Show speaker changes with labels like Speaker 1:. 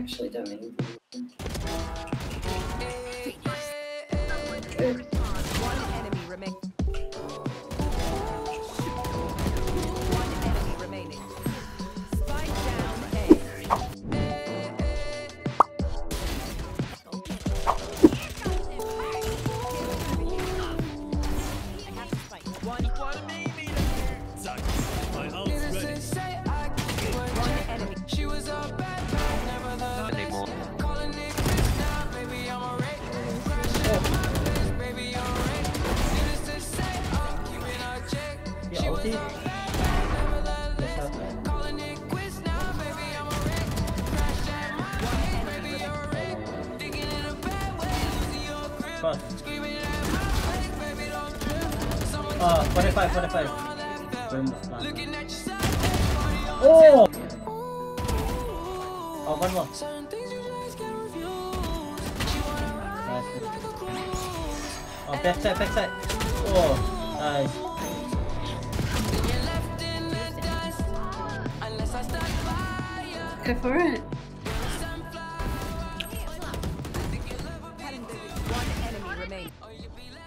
Speaker 1: actually don't mean.
Speaker 2: One enemy remaining. One enemy remaining. Spike down A. One enemy.
Speaker 3: She was a bad man, nevertheless. Calling it Chris now, baby, I'm a wreck. Crashing my place, baby, I'm a wreck. Needless to say, I'm keeping a check. She was a bad man, nevertheless. Calling it quits now, baby, I'm a wreck. Crashing my place, baby, I'm a wreck. Thinking in a bad way, losing your grip. Screaming at my face, baby, don't trip.
Speaker 4: 45.
Speaker 3: Looking at yourself.
Speaker 4: Oh! Oh, one more.
Speaker 3: Certain things you just can't refuse. She wanna ride
Speaker 4: Nice.
Speaker 3: like a cruise.
Speaker 4: Oh, backside. Oh, nice.
Speaker 3: Then you're left in the dust. Unless I start fire.
Speaker 1: Go for it.
Speaker 2: One enemy remaining.
Speaker 3: Or you be